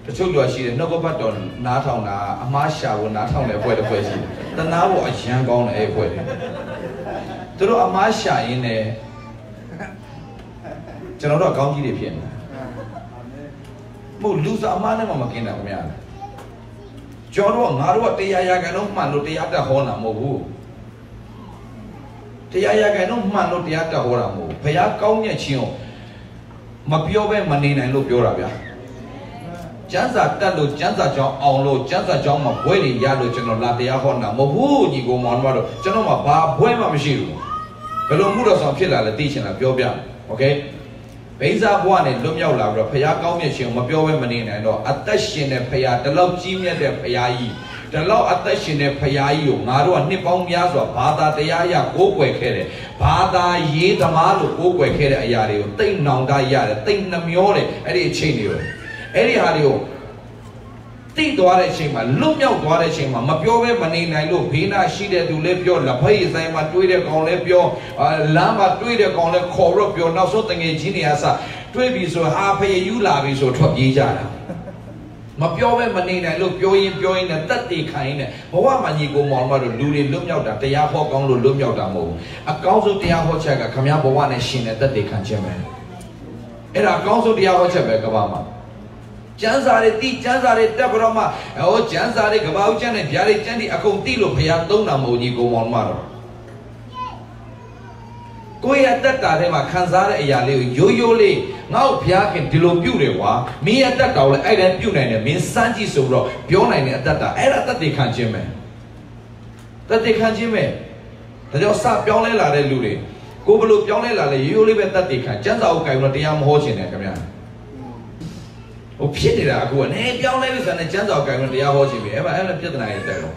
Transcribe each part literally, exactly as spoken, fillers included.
တချို့တော့ရှိတယ်နှုတ်ကပတ်တော်နားထောင်တာအမှားရှာဖို့နားထောင်တဲ့အဖွဲ့တစ်ဖွဲ့ရှိတယ်တနာဖို့အရန်ကောင်းတဲ့အဲ့အဖွဲ့တွေသူတို့အမှားရှာရင်းနဲ့ကျွန်တော်တို့အကောင်းကြီးတွေဖြစ်နေတာမဟုတ်လူစားအမှားနဲ့မှမกินတာခင်ဗျာကျွန်တော်တို့ငါတို့ကတရားရကန်တော့မှန်လို့တရားတက်ဟောတာမဟုတ်ဘူးတရားရကန်တော့မှန်လို့တရားတက်ဟောတာမဟုတ်ဘူးဘုရားကောင်းမြတ်ခြင်းကိုမပြောဘဲမနေနိုင်လို့ပြောတာဗျာကျမ်းစာတက်လို့ကျမ်းစာကြောင်းအောင်လို့ကျမ်းစာကြောင်းမှာဘွဲတွေရလို့ကျွန်တော်လာတရားဟောတာမဟုတ်ဘူးညီကောင်မောင်တို့ကျွန်တော်မှာဘာဘွဲမှမရှိဘူးဘယ်လိုမှုတော်ဆောင်ဖြစ်လာလဲသိချင်တာပြောပြโอเคဘိဇာဘွားနဲ့လွတ်မြောက်လာပြီးတော့ဖခင်ကောင်းမြတ်ခြင်းကိုမပြောဘဲမနေနိုင်တော့အသက်ရှင်တဲ့ဖခင်တလောက်ကြီးမြတ်တဲ့ဖခင်ကြီးတလောက်အသက်ရှင်တဲ့ဖခင်ကြီးကိုငါတို့ကနှစ်ပေါင်းများစွာဘာသာတရားရကိုးကွယ်ခဲ့တယ်ဘာသာရေးသမားလို့ကိုးကွယ်ခဲ့တဲ့အရာတွေကိုတိတ်နောင်တရတယ်တိတ်နှမျောတယ်အဲ့ဒီအချိန်တွေကိုအဲ့ဒီဟာတွေကိုတိတ်သွားတဲ့အချိန်မှာလွတ်မြောက်သွားတဲ့အချိန်မှာမပြောဘဲမနေနိုင်လို့ဘေးနာရှိတဲ့သူလည်းပြောလက်ဖက်ရည်ဆိုင်မှာတွေးတဲ့ကောင်လည်းပြောလမ်းမှာတွေးတဲ့ကောင်လည်းခေါ်တော့ပြောနောက်ဆုံးတငယ်ချင်းတွေအစတွေးပြီးဆိုဟာဖယေယူလာပြီဆိုထွက်ပြေးကြတာမပြောဘဲမနေနိုင်လို့ပြောရင်ပြောရင်နဲ့တက်တည်ခိုင်းနဲ့ဘဝမှာညီကိုမောင်မတို့လူတွေလွတ်မြောက်တာတရားဟောကောင်းလို့လွတ်မြောက်တာမဟုတ်ဘူးအကောင်းဆုံးတရားဟောချက်ကခမည်းဘဝနဲ့ရှင်တဲ့တက်တည်ခံခြင်းပဲအဲ့ဒါအကောင်းဆုံးတရားဟောချက်ပဲကဘာမှာကျမ်းစာတွေတိကျမ်းစာတွေတက်ပြီးတော့မှဟောကျမ်းစာတွေကဘာဦးကျမ်းနဲ့ဗျာတွေကျမ်းတွေအကုန်တိလို့ဘုရားသုံးတာမဟုတ်ကြီးကိုမောင်မတော်ကိုယ့်ရဲ့တက်တာထဲမှာခံစားတဲ့အရာလေးကိုရိုးရိုးလေးငါ့ကိုဘုရားခင်ဒီလိုပြုတယ်ကွာမင်းရဲ့တက်တာကိုလည်းအဲ့ဒါပြုနိုင်တယ်မင်းစမ်းကြည့်ဆိုပြီးတော့ပြောနိုင်တဲ့အတက်တာအဲ့ဒါတက်တည်ခံခြင်းပဲတက်တည်ခံခြင်းပဲဒါကြောင့်စပြောင်းလဲလာတဲ့လူတွေကိုဘလို့ပြောင်းလဲလာလဲရိုးရိုးလေးပဲတက်တည်ခံကျမ်းစာကိုကြိုင်ပြီးတော့တရားမဟောချင်တယ်ခင်ဗျာဟိုဖြစ်နေတာအခုကနေပြောင်းလဲပြီဆိုရင်ကျမ်းစာကိုကြိုင်ပြီးတရားဟောချင်ပြီအဲ့မှာအဲ့ဒါပြဿနာတွေတက်တော့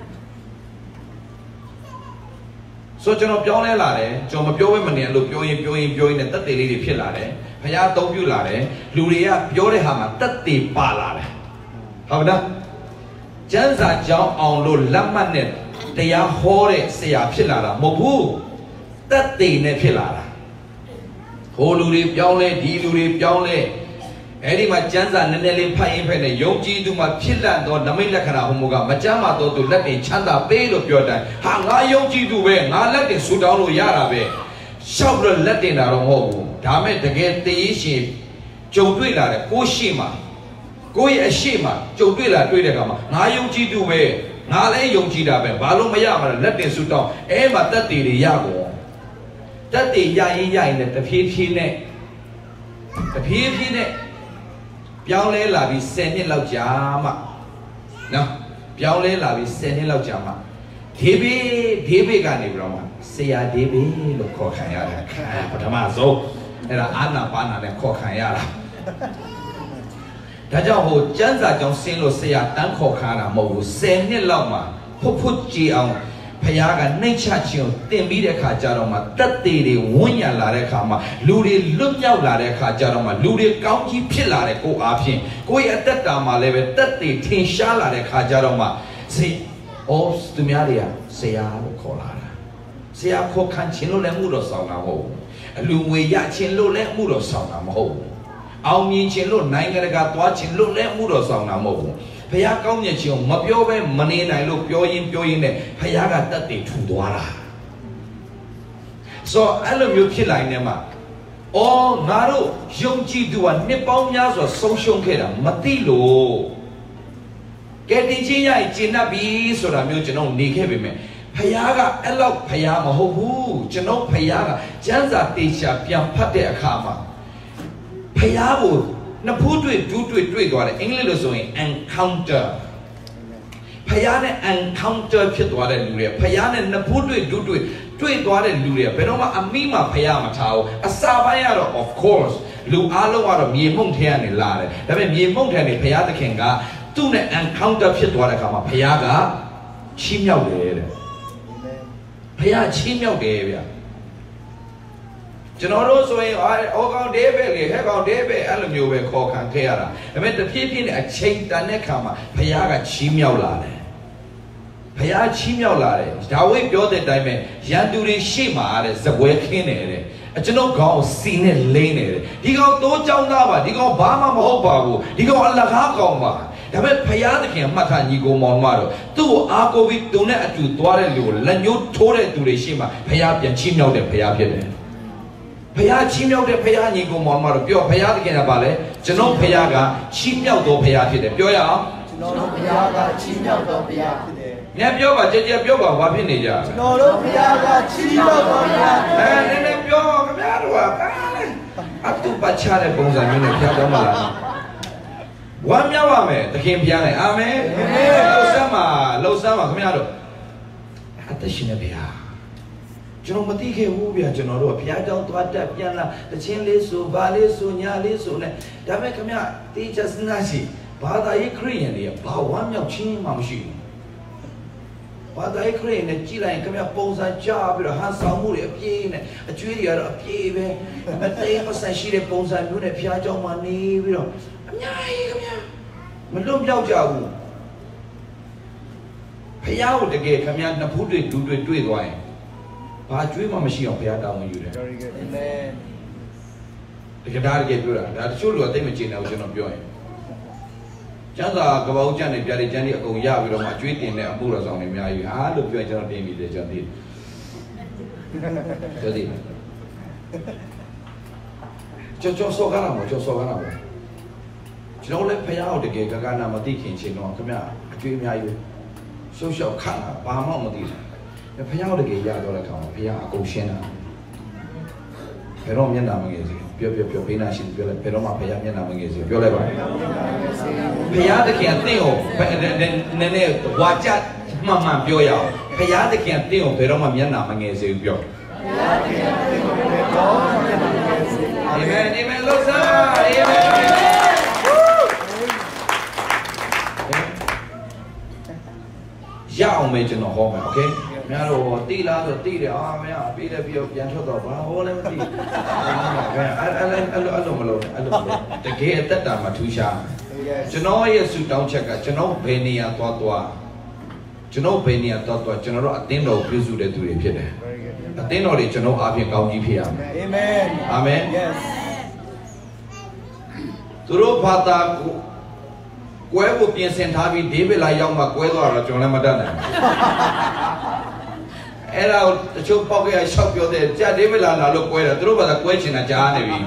ဆိုကျွန်တော်ပြောင်းလဲလာတယ်ကျွန်တော်မပြောဘဲမနေလို့ပြောရင်ပြောရင်ပြောရင်နဲ့တက်သေးလေးတွေဖြစ်လာတယ်ဘုရားအသုံးပြုလာတယ်လူတွေကပြောတဲ့ဟာမှာတက်သေးပါလာတယ်ဟုတ်လားကျမ်းစာကြောင်းအောင်လို့လက်မှတ်နဲ့တရားဟောတဲ့ဆရာဖြစ်လာတာမဟုတ်ဘူးတက်သေးနဲ့ဖြစ်လာတာဟိုလူတွေပြောင်းလဲဒီလူတွေပြောင်းလဲအဲ့ဒီမှာကျမ်းစာနည်းနည်းလေးဖတ်ရင်ဖတ်နေယုံကြည်သူမှာဖြစ်လန့်သောနမိတ်လက္ခဏာဟောမှုကမကျမ်းမာသောသူလက်တင်ချမ်းသာပေးလို့ပြောတယ်ဟာငါယုံကြည်သူပဲငါလက်တင်ဆူတောင်းလို့ရတာပဲရှောက်လို့လက်တင်တာတော့မဟုတ်ဘူးဒါမဲ့တကယ်တည်ရှင်ကြုံတွေ့လာတယ်ကိုရှိမှကိုရဲ့အရှိမှကြုံတွေ့လာတွေ့တဲ့အခါမှာငါယုံကြည်သူပဲငါလည်းယုံကြည်တာပဲဘာလို့မရမှာလဲလက်တင်ဆူတောင်းအဲမှာတက်တည်တွေရကုန်တက်တည်ရရင်ရရင်လည်းတဖြည်းဖြည်းနဲ့တဖြည်းဖြည်းနဲ့ပြောင်းလဲလာပြီးဆယ်နှစ်လောက်ကြာမှနော်ပြောင်းလဲလာပြီးဆယ်နှစ်လောက်ကြာမှဒေးဗစ်ဒေးဗစ်ကနေပြီးတော့မှဆရာဒေးဗစ်လို့ခေါ်ခံရတာပထမဆုံးအဲ့ဒါအာနာပါနာနဲ့ခေါ်ခံရတာဒါကြောင့်ဟိုကျမ်းစာကြောင့်ဆင်းလို့ဆရာတန်းခေါ်ခံရတာမဟုတ်ဘူးဆယ်နှစ်လောက်မှဖွတ်ဖွတ်ကြည်အောင်ဖခင်ကနှိမ့်ချခြင်းကိုတင်ပြီးတဲ့အခါကျတော့မှတက်သေးတွေဝန်းရံလာတဲ့အခါမှာလူတွေလွတ်မြောက်လာတဲ့အခါကျတော့မှလူတွေကောင်းကြီးဖြစ်လာတဲ့ကိုအားဖြင့်ကိုယ့်ရဲ့အသက်တာမှာလည်းပဲတက်သေးထင်ရှားလာတဲ့အခါကျတော့မှစေအော်သူများတွေကဆရာလို့ခေါ်လာတာဆရာခေါ်ခံခြင်းလို့လည်းမှုတော့ဆောင်တာမဟုတ်ဘူးအလူငွေရခြင်းလို့လည်းမှုတော့ဆောင်တာမဟုတ်ဘူးအောင်မြင်ခြင်းလို့နိုင်ငံတကာသွားခြင်းလို့လည်းမှုတော့ဆောင်တာမဟုတ်ဘူးဘုရားကောင်းမြတ်ခြင်းကိုမပြောဘဲမနေနိုင်လို့ပြောရင်ပြောရင်နဲ့ဘုရားကတတ်တည်ထူသွားတာဆိုအဲ့လိုမျိုးဖြစ်လာနေမှာအော်ငါတို့ယုံကြည်သူကနှစ်ပေါင်းများစွာဆုံးရှုံးခဲ့တာမသိလို့ကဲတင်ချင်းရရင်ကျင့်တတ်ပြီဆိုတာမျိုးကျွန်တော်နေခဲ့ပေမဲ့ဘုရားကအဲ့လောက်ဘုရားမဟုတ်ဘူးကျွန်တော်ဘုရားကကျမ်းစာတေချာပြန်ဖတ်တဲ့အခါမှာဘုရားကိုနှစ်ဖူးတွေ့ဒူးတွေ့တွေ့သွားတယ်အင်္ဂလိပ်လိုဆိုရင် encounter ဖယားနဲ့ encounter ဖြစ်သွားတဲ့လူတွေဖယားနဲ့နှစ်ဖူးတွေ့ဒူးတွေ့တွေ့သွားတဲ့လူတွေဘယ်တော့မှအမိမှဖယားမထားဘူးအစာပိုင်းကတော့ of course လူအားလုံးကတော့မြေမှုန့်ထဲကနေလာတယ်ဒါပေမဲ့မြေမှုန့်ထဲနေဖယားသခင်ကသူ့နဲ့ encounter ဖြစ်သွားတဲ့အခါမှာဖယားကချီးမြှောက်တယ်တဲ့ဖယားချီးမြှောက်တယ်ဗျာကျွန်တော်တို့ဆိုရင်အော်ကောင်ဒေးဗစ်လေဟဲ့ကောင်ဒေးဗစ်အဲ့လိုမျိုးပဲခေါ်ခံခဲ့ရတာဒါပေမဲ့တဖြည်းဖြည်းနဲ့အချိန်တန်တဲ့ခါမှာဘုရားကချီးမြှောက်လာတယ်ဘုရားချီးမြှောက်လာတယ်ဒါဝိဒ်ပြောတဲ့အတိုင်းပဲရန်သူတွေရှေ့မှာတဲ့ဇပွဲခင်းတယ်တဲ့ကျွန်တော်ခေါင်းစီနဲ့လိမ့်နေတယ်ဒီကောင်တိုးကြောင်းသားပါဒီကောင်ဘာမှမဟုတ်ပါဘူးဒီကောင်အလကားကောင်ပါဒါပေမဲ့ဖယားသခင်မှတ်ထားညီကိုမောင်မတော့သူ့ကိုအားကိုးပြီးသူနဲ့အတူသွားတဲ့လူကိုလက်ညှိုးထိုးတဲ့သူတွေရှိမှဖယားပြန်ချီးမြှောက်တဲ့ဖယားဖြစ်တယ်ဖယားချီးမြှောက်တဲ့ဖယားညီကိုမောင်မတော့ပြောဖယားသခင်ကပါလေကျွန်တော်ဖယားကချီးမြှောက်တော်ဖယားဖြစ်တယ်ပြောရအောင်ကျွန်တော်ဖယားကချီးမြှောက်တော်ဖယားဖြစ်တယ်မြတ်ပြောပါကြည်ကြည်ပြောပါဘာဖြစ်နေကြကျွန်တော်တို့ဖယားကချီးမြှောက်တော်ဖယားအဲနည်းနည်းပြောခင်ဗျားတို့ကအတူပတ်ချတဲ့ပုံစံမျိုးနဲ့ဖျားတော့မလားဝမ်းမြောက်ပါမယ်သခင်ဖျားလိုက်အာမင်လှုပ်ဆမ်းပါလှုပ်ဆမ်းပါခင်ဗျားတို့အသက်ရှင်နေဗျာကျွန်တော်မသိခဲ့ဘူးဗျာကျွန်တော်တို့ဘုရားကျောင်းသွားတက်ပြန်လာတခြင်းလေးဆိုဘာလေးဆိုညာလေးဆိုနဲ့ဒါပေမဲ့ခင်ဗျာတေချာစနာရှိဘာသာရေးခရိယန်တွေကဘာဝမ်းမြောက်ခြင်းမှမရှိဘူးဘာသာရေးခရိယန်နဲ့ကြည်လိုက်ခင်ဗျာပုံစံကြားပြီးတော့ဟန်ဆောင်မှုတွေအပြည့်နဲ့အကျွေးတွေကတော့အပြည့်ပဲအသေးအဆန်ရှိတဲ့ပုံစံမျိုးနဲ့ဘုရားကျောင်းမှာနေပြီးတော့အများကြီးခင်ဗျာမလွတ်မြောက်ကြဘူးဘုရားကိုတကယ်ခင်ဗျာနှစ်ဖူးတွေဒူးတွေတွေ့သွားရင်ဘာကျွေးမှမရှိအောင်ဘုရားတောင်းဝင်ယူတယ်အာမင်တကယ်ဒါတကယ်ပြောတာဒါတချို့လူကသိမကျင်တယ်ကျွန်တော်ပြောရင်ကျမ်းစာကပောက်ကျမ်းတွေပြတဲ့ကျမ်းတွေအကုန်ရပြီးတော့မှကျွေးတင်တဲ့အမှုတော်ဆောင်တွေအများကြီးအားလို့ပြောရင်ကျွန်တော်တင်ပြီးတယ်ကျွန်တော်သိတယ်သိတယ်ကျော်ကျော်စောကားလာမကျော်စောကားလာမကျွန်တော်လည်းဖယားကိုတကယ်ကကနာမသိခင်ချင်းတော့ခင်ဗျအကျွေးအများကြီးရှုပ်ရှောက်ခတ်တာဘာမှမသိဘူးဖယားကိုတကယ်ရတော့တဲ့ခါမှာဖယားအကုန်ရှင်းတာဘယ်တော့မျက်နှာမငယ်စီပြောပြောပြောဘေးနာရှိပြောလိုက်ဘယ်တော့မှဖယားမျက်နှာမငယ်စီပြောလိုက်ပါဖယားတခင်အသင်ကိုနည်းနည်းဝါကြမှန်မှန်ပြောရအောင်ဖယားတခင်အသင်ကိုဘယ်တော့မှမျက်နှာမငယ်စီပြောဖယားတခင်အသင်ကိုဘယ်တော့မှမျက်နှာမငယ်စီအာမင်အာမင်လို့စားအာမင်ရအောင်မယ်ကျွန်တော်ဟောမယ်โอเคများတော့တိလားဆိုတိတယ်အာမင်းအပြေးတယ်ပြီးတော့ပြန်ထွက်တော့ဘာဟောလဲမသိဘူးအဲ့အဲ့အဲ့လိုအဲ့လိုမလုပ်နဲ့အဲ့လိုမလုပ်တကယ်အသက်တာမှာထူးခြားကျွန်တော်ရဲ့ဆူတောင်းချက်ကကျွန်တော်ဘယ်နေရာသွားသွားကျွန်တော်ဘယ်နေရာသွားသွားကျွန်တော်တို့အသင်းတော်ပြုစုတဲ့သူတွေဖြစ်တယ်အသင်းတော်တွေကျွန်တော်အားဖြင့်ကောင်းကြီးဖြစ်ရမယ်အာမင်အာမင် yes သူတို့ဘာသာကိုကွဲကိုပြင်ဆင်ထားပြီးဒေးဗစ်လာရောက်မှကွဲသွားတော့ကျွန်တော်လည်းမတတ်နိုင်ဘူးအဲ့ဒါကိုတချို့ပေါက်ကရရှောက်ပြောတဲ့ကြာဒေးဗစ်လာလာလို့ကွဲတယ်သူတို့ဘာသာကွဲချင်တာကြားနေပြီ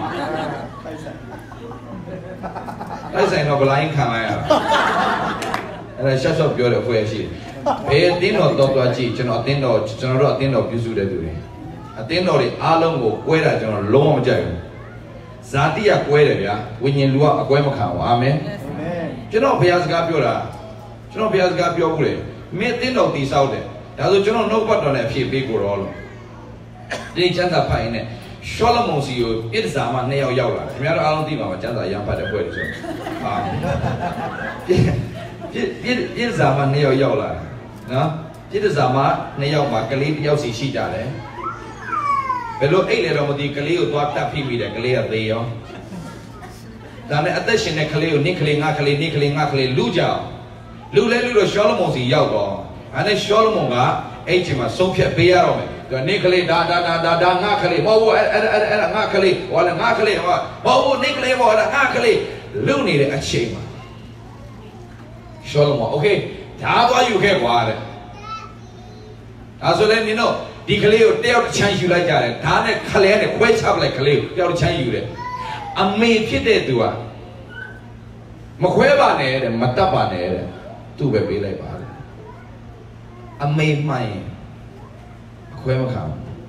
အဲ့ဆိုင်တော့ဘလိုင်းခံလိုက်ရတာအဲ့ဒါရှောက်ရှောက်ပြောတယ်ဖွဲ့ရှိဘယ်အသင်းတော်တော့သွားကြည့်ကျွန်တော်အသင်းတော်ကျွန်တော်တို့အသင်းတော်ပြုစုတဲ့သူတွေအသင်းတော်တွေအားလုံးကိုကွဲတာကျွန်တော်လုံးဝမကြိုက်ဘူးဇာတိကကွဲတယ်ဗျာဝိညာဉ်လူကအကွဲမခံဘူးအာမင်ကျွန်တော်ဘုရားစကားပြောတာကျွန်တော်ဘုရားစကားပြောဘူးလေမင်းအသင်းတော်တည်ဆောက်တယ်ဒါဆိုကျွန်တော်နှုတ်ပတ်တော်နဲ့အဖြစ်ပေးကိုတော့လို့ဒီကျမ်းစာဖိုင်နဲ့ရှောလမုန်စီကိုဣဒ္ဓဇာမနှစ်ယောက်ရောက်လာတယ်ခင်ဗျားတို့အားလုံးသိမှာပါကျမ်းစာရံဖတ်တဲ့ပွဲတွေဆိုဟာပြည့်ပြည့်ဣဒ္ဓဇာမနှစ်ယောက်ရောက်လာတယ်နော်ဣဒ္ဓဇာမနှစ်ယောက်မှာကလေးတစ်ယောက်စီရှိကြတယ်ဘယ်လိုအိတ်လဲတော့မသိကလေးကိုသွားတက်ဖိမိတယ်ကလေးကသေရောဒါနဲ့အသက်ရှင်တဲ့ကလေးကိုနင့်ကလေးငါကလေးနင့်ကလေးငါကလေးလူကြအောင်လူလဲလူတော့ရှောလမုန်စီရောက်တော့အဲ့ဒါရှောလမုန်ကအဲ့ချိန်မှာဆုံးဖြတ်ပေးရတော့မယ်သူကနင့်ကလေးဒါဒါဒါဒါဒါငါကလေးမဟုတ်ဘူးအဲ့အဲ့အဲ့ငါကလေးဟောလဲငါကလေးဟောမဟုတ်ဘူးနင့်ကလေးဟောလဲငါကလေးလူနေတဲ့အချိန်မှာရှောလမုန်โอเคဒါသွားယူခဲ့ကွာတဲ့ဒါဆိုလဲနင်တို့ဒီကလေးကိုတယောက်တစ်ချမ်းယူလိုက်ကြတယ်ဒါနဲ့ခလဲနဲ့ခွဲချပလိုက်ကလေးကိုတယောက်တစ်ချမ်းယူတယ်အမေဖြစ်တဲ့သူကမခွဲပါနဲ့တဲ့မတတ်ပါနဲ့တဲ့သူ့ပဲပေးလိုက်ပါတဲ့အမေမှန်ရင်အခွဲမခံ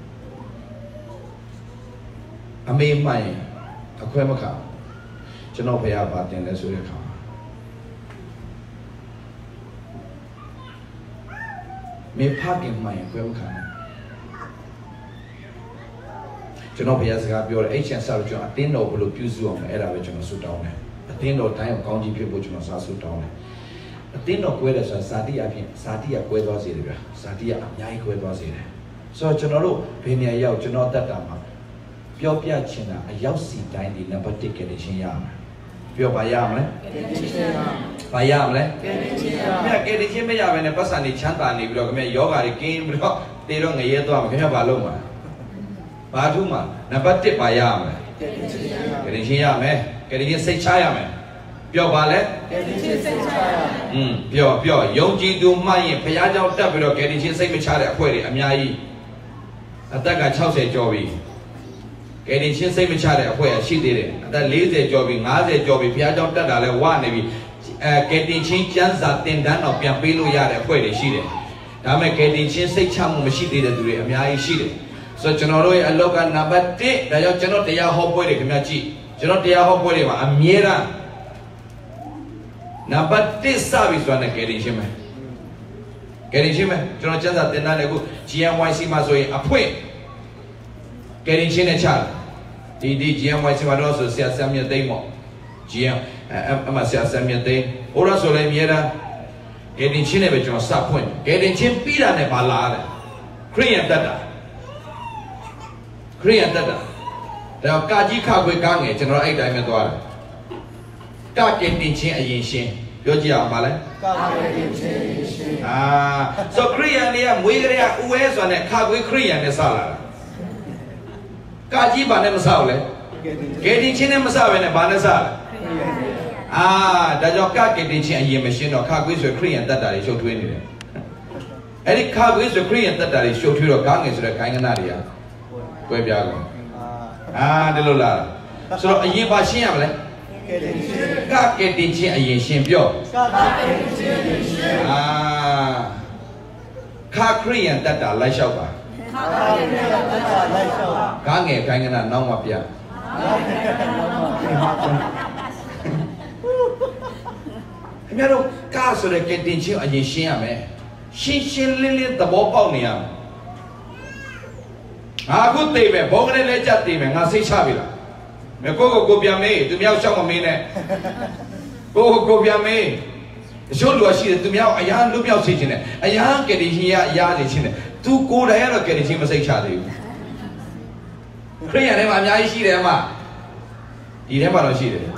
အမေမှန်ရင်အခွဲမခံကျွန်တော်ဘုရားပါတင်လဲဆိုတဲ့ခါမေဖခင်မှန်ရင်အခွဲမခံကျွန်တော်ဘုရားစကားပြောတယ်အဲ့ချန်ဆောက်ကျွန်တော်အသင်းတော်ဘယ်လိုပြုစုအောင်လဲအဲ့ဒါပဲကျွန်တော်ဆုတောင်းတယ်အသင်းတော်တိုင်းအောင်ကောင်းကြီးဖြစ်ဖို့ကျွန်တော်စာဆုတောင်းတယ်အသင်းတော်ကွဲတယ်ဆိုတာဇာတိအဖြစ်ဇာတိကကွဲသွားစေတယ်ဗျာဇာတိကအများကြီးကွဲသွားစေတယ်ဆိုတော့ကျွန်တော်တို့ဘယ်နေရာရောက်ကျွန်တော်တတ်တာမှာပြောပြချင်တာအရောက်စီတိုင်းဒီနံပါတ်တစ်ကလေးရှင်းရမယ်ပြောပါရမလဲဘာရမလဲမြတ်ကလေးချင်းမရဘဲနဲ့ပတ်စံနေချမ်းသာနေပြီးတော့ခင်ဗျယောဂါတွေကင်းပြီးတော့တေတော့ငရဲသွားမှာခင်ဗျဘာလုပ်မှာဘာထူးမှာနံပါတ်တစ်ပါရမယ်ကယ်တင်ခြင်းရမယ်ကယ်တင်ခြင်းစိတ်ချရမယ်ပြောပါလဲကယ်တင်ခြင်းစိတ်ချရမယ်อืมပြောပြောယုံကြည်သူမှရင်ဘုရားကြောင့်တက်ပြီးတော့ကယ်တင်ခြင်းစိတ်မချတဲ့အဖွဲ့တွေအများကြီးအသက်က၆၀ကျော်ပြီကယ်တင်ခြင်းစိတ်မချတဲ့အဖွဲ့ရှိသေးတယ်အသက်၄၀ကျော်ပြီ၅၀ကျော်ပြီဘုရားကြောင့်တက်တာလဲဝနေပြီအဲကယ်တင်ခြင်းကျမ်းစာသင်တန်းတော့ပြန်ပေးလို့ရတဲ့အဖွဲ့တွေရှိတယ်ဒါပေမဲ့ကယ်တင်ခြင်းစိတ်ချမှုမရှိသေးတဲ့သူတွေအများကြီးရှိတယ်ဆိုတော့ကျွန်တော်တို့ရဲ့အလောကနံပါတ်တစ်ဒါကြောင့်ကျွန်တော်တရားဟောပွဲတွေခင်ဗျာကြည့်ကျွန်တော်တရားဟောပွဲတွေမှာအမြဲတမ်းနံပါတ်တစ်စပြီဆိုတာနဲ့ကယ်တင်ခြင်းပဲကယ်တင်ခြင်းပဲကျွန်တော်ကျမ်းစာသင်တန်းတွေအခု G M Y C မှာဆိုရင်အဖွင့်ကယ်တင်ခြင်းနဲ့ချတယ်ဒီဒီ G M Y C မှာတော့ဆိုဆရာဆမ်မြတ်သိမ်းပေါ့ G M အမဆရာဆမ်မြတ်သိမ်းဟိုတော့ဆိုလည်းအမြဲတမ်းကယ်တင်ခြင်းနဲ့ပဲကျွန်တော်စဖွင့်ကယ်တင်ခြင်းပြီးတာနဲ့ပါလာတယ်ခရိယန်တက်တာခရိယန်တက်တာဒါကာကြီးခခွေကားငယ်ကျွန်တော်အဲ့တိုင်းပဲသွားတယ်ကကယ်တင်ခြင်းအရင်ရှင်းပြောကြည့်အောင်ပါလဲကကယ်တင်ခြင်းအရင်ရှင်းအာဆိုခရိယန်တွေကမွေးကလေးကဥဝဲဆိုတဲ့ခခွေခရိယန်နဲ့စလာတာကာကြီးဘာနဲ့မစဘူးလဲကယ်တင်ခြင်းနဲ့မစဘဲနဲ့ဘာနဲ့စလဲအာဒါကြောင့်ကကယ်တင်ခြင်းအရင်မရှင်းတော့ခခွေဆိုခရိယန်တက်တာတွေရှုပ်ထွေးနေတယ်အဲ့ဒီခခွေဆိုခရိယန်တက်တာတွေရှုပ်ထွေးတော့ကားငယ်ဆိုတဲ့ခိုင်းကနာတွေကကွဲပြားကုန်အာဒီလိုလားဆိုတော့အရင်ပါရှင်းရမလဲကကယ်တင်ခြင်းအရင်ရှင်းပြောကကယ်တင်ခြင်းအရင်ရှင်းအာခခရိယန်တက်တာလိုက်လျှောက်ပါခခရိယန်တက်တာလိုက်လျှောက်ပါကားငယ်ခိုင်းကနာနောက်မှပြခင်ဗျားတို့ကားဆိုတဲ့ကယ်တင်ခြင်းအရင်ရှင်းရမယ်ရှင်းရှင်းလင်းလင်းသဘောပေါက်နေရမယ်ငါအခုသိမယ်ဘောကလေးလည်းကြက်သိမယ်ငါစိတ်ချပြီလားမကိုကိုကိုပြန်မေးသူမြောက်ရှောက်မမေးနဲ့ကိုကိုကိုပြန်မေးတချို့လူကရှိတယ်သူမြောက်အရာလူမြောက်စေချင်တယ်အရာကယ်တင်ရှင်ရအရာနေချင်းတယ်သူကိုယ်တိုင်ကတော့ကယ်တင်ရှင်မစိတ်ချသေးဘူးခရိယန်ထဲမှာအများကြီးရှိတယ်အမဒီထဲမှာတော့ရှိတယ်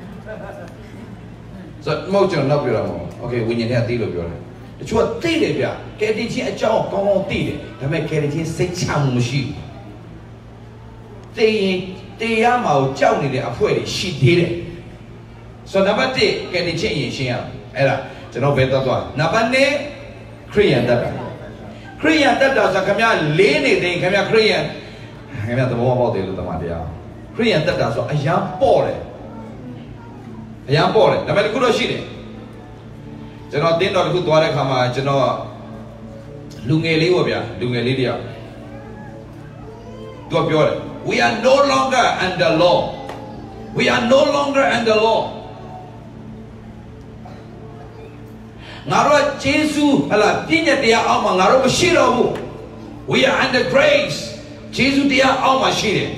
ဆိုတော့မဟုတ်ကျွန်တော်နောက်ပြောတာမဟုတ်โอเคဝိညာဉ်ထဲကသိလို့ပြောတယ်တချို့ကသိတယ်ဗျကယ်တင်ခြင်းအကြောင်းကောင်းကောင်းသိတယ်ဒါပေမဲ့ကယ်တင်ခြင်းစိတ်ချမှုမရှိဘူးသိရင်တရားမှာကိုကြောက်နေတဲ့အဖွဲ့တွေရှိသေးတယ်ဆိုတော့နံပါတ်တစ်ကယ်တင်ခြင်းအရင်ရှင်းရအောင်အဲ့ဒါကျွန်တော်ဘယ်သွားသွားနံပါတ်နှစ်ခရိယန်တက်တာခရိယန်တက်တာဆိုခင်ဗျာလေးနေတယ်ခင်ဗျာခရိယန်ခင်ဗျာသဘောပေါက်တယ်လို့တမန်တရားခရိယန်တက်တာဆိုအရန်ပေါ့တယ်အရန်ပေါ့တယ်ဒါပေမဲ့တခုတော့ရှိတယ်ကျွန်တော်တင်းတော်တစ်ခုသွားတဲ့ခါမှာကျွန်တော်လူငယ်လေးပေါ့ဗျာလူငယ်လေးတယောက်သူပြောတယ် we are no longer under law we are no longer under law ငါတို့ဂျေဇုဟလာပြည့်ညက်တရားအောက်မှာငါတို့မရှိတော့ဘူး we are under grace ဂျေဇုတရားအောက်မှာရှိတယ်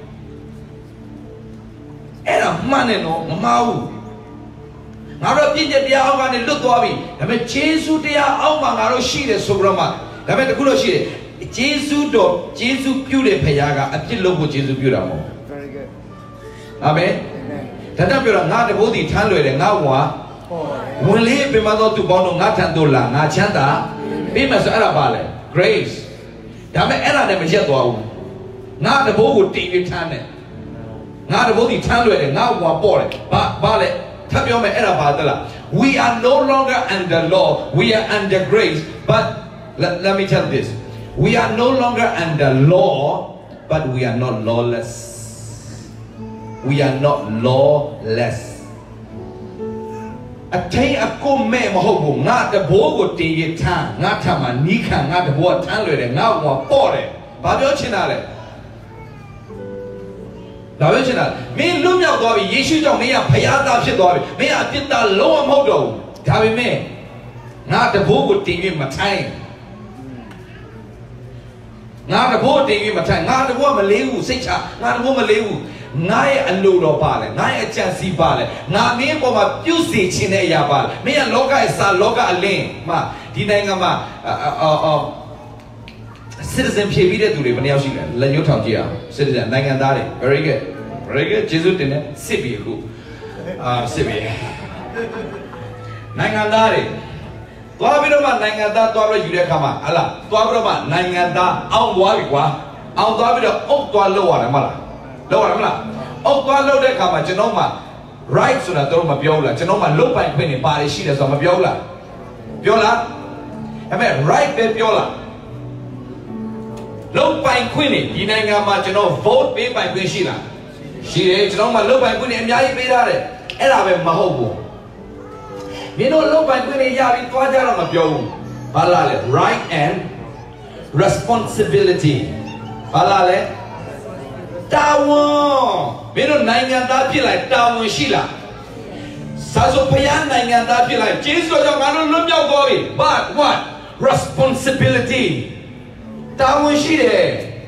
အဲ့ဒါမှန်တယ်နော်မမှားဘူးငါတို့ပြည့်ညက်တရားအောက်ကနေလွတ်သွားပြီဒါပေမဲ့ဂျေဇုတရားအောက်မှာငါတို့ရှိတယ်ဆိုကြတော့မှဒါပေမဲ့တခုလို့ရှိတယ်ဂျေဇုတော်ဂျေဇုပြုတဲ့ဖခင်ကအပြစ်လုပ်ဖို့ဂျေဇုပြုတာမဟုတ်ဘူး very good အာမင်ဒါကြောင့်ပြောတာငါတဘိုးစီထမ်းလွယ်တယ်ငါဝါဝင်လေးပြမတော့သူပေါင်းတော့ငါထမ်းတော့လာငါချမ်းသာပြီးမှဆိုအဲ့ဒါပါလေ grace ဒါပေမဲ့အဲ့ဒါနဲ့မရက်သွားဘူးငါတဘိုးကိုတင်ပြီးထမ်းတယ်ငါတဘိုးစီထမ်းလွယ်တယ်ငါဝါပေါ့တယ်ဘာဘာလဲထပ်ပြောမယ်အဲ့ဒါပါသလား we are no longer under law we are under grace but let, let me tell this we are no longer under law but we are not lawless we are not lawless အထိန်အကုန်မဲ့မဟုတ်ဘူးငါတဘိုးကိုတင်ရထမ်းငါထမ်းမှာနီးခံငါတဘိုးကထမ်းလွယ်တယ်ငါကပေါ့တယ်ဘာပြောချင်တာလဲဒါပဲချင်တာမင်းလွတ်မြောက်သွားပြီယေရှုကြောင့်မင်းကဖခင်သားဖြစ်သွားပြီမင်းကအပြစ်သားလုံးဝမဟုတ်တော့ဘူးဒါပေမဲ့ငါတဘိုးကိုတင်ရမထိုင်ငါတဘိုးတင်ပြီးမထိုင်ငါတဘိုးမလေးဘူးစိတ်ချငါတဘိုးမလေးဘူးငါရဲ့အလိုတော်ပါလေငါရဲ့အကြံစီပါလေငါမင်းပေါ်မှာပြုစေခြင်းတဲ့အရာပါလေမင်းကလောကရဲ့စာလောကအလင်းမဒီနိုင်ငံမှာအော်အော် citizen ဖြည့်ပြီးတဲ့သူတွေဘယ်နှယောက်ရှိလဲလက်ညှိုးထောင်ကြည့်အောင် citizen နိုင်ငံသားတွေ very good very good ကျေးဇူးတင်တယ်စစ်ပြီအခုအာစစ်ပြီနိုင်ငံသားတွေသွားပြီးတော့မှနိုင်ငံသားသွားပြီးယူတဲ့အခါမှာဟလာသွားပြီးတော့မှနိုင်ငံသားအောင်သွားပြီကွာအောင်သွားပြီးတော့အုတ်သွားလောက်ရတယ်မလားလောက်ရတယ်မလားအုတ်သွားလောက်တဲ့အခါမှာကျွန်တော်မှ right ဆိုတာတို့မပြောဘူးလားကျွန်တော်မှလုတ်ပိုင်ခွင့်နေပါရရှိတယ်ဆိုတော့မပြောဘူးလားပြောလားဒါပေမဲ့ right ပဲပြောလားလုတ်ပိုင်ခွင့်နေဒီနိုင်ငံမှာကျွန်တော် vote ပေးပိုင်ခွင့်ရှိလားရှိတယ်ကျွန်တော်မှလုတ်ပိုင်ခွင့်နေအများကြီးပေးထားတယ်အဲ့ဒါပဲမဟုတ်ဘူးမင်းတို့လုတ်ပိုင်ခွင့်နေရပြီးသွားကြတော့မပြောဘူးဘာလားလဲ right and responsibility ဘာလားလဲတာဝန်မင်းတို့နိုင်ငံသားဖြစ်လိုက်တာဝန်ရှိလားစာစုဖယားနိုင်ငံသားဖြစ်လိုက်ကျေးဇူးတော်ကြောင့်ငါတို့လွတ်မြောက်သွားပြီ but what responsibility တာဝန်ရှိတယ်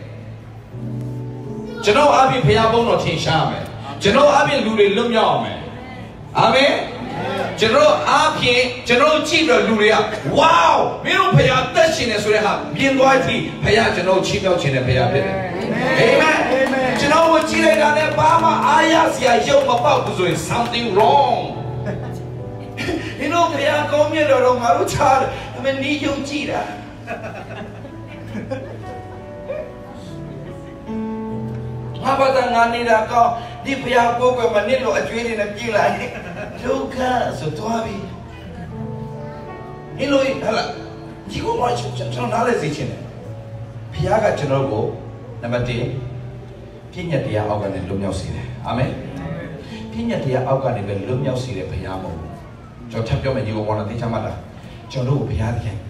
ကျွန်တော်အပြင်ဖယားဘုန်းတော်ထင်ရှားမယ်ကျွန်တော်အပြင်လူတွေလွတ်မြောက်အောင်မယ်အာမင်ကျွန်တော်အပြင်ကျွန်တော်ကြည့်ပြီးလူတွေက wow မင်းတို့ဖယားသက်ရှင်နေဆိုတဲ့ဟာမြင်သွားသည်ဖယားကျွန်တော်ချီးမြှောက်ခြင်းနဲ့ဖယားဖြစ်တယ်အာမင်ကျွန်တော်ကိုကြည့်လိုက်တာနဲ့ဘာမှအားရစရာရုပ်မပေါက်ဘူးဆိုရင် something wrong ဒီလိုဖယားကောင်းမြတ်တော်တော်ငါတို့ချားတယ်အမေနီးယုံကြည့်တာငါဘာသာငါနေတာကောဒီဖယားကိုကိုမနစ်လို့အကျွေးတွေနဲ့ပြေးလာတယ်ဒုက္ခဆိုတော့ပြီဒီလိုဟလာဒီကိုမှကျွန်တော်နားလဲစေချင်တယ်ဖယားကကျွန်တော်ကိုနံပါတ်oneပြည့်ညတ်တရားအောက်ကနေလွတ်မြောက်စေတယ်အာမင်ပြည့်ညတ်တရားအောက်ကနေပဲလွတ်မြောက်စေတယ်ဖယားမဟုတ်ဘူးကျွန်တော်ထပ်ပြောမယ်ဒီကိုဘောနော်သိချမ်းမလားကျွန်တော်တို့ဘုရားသခင်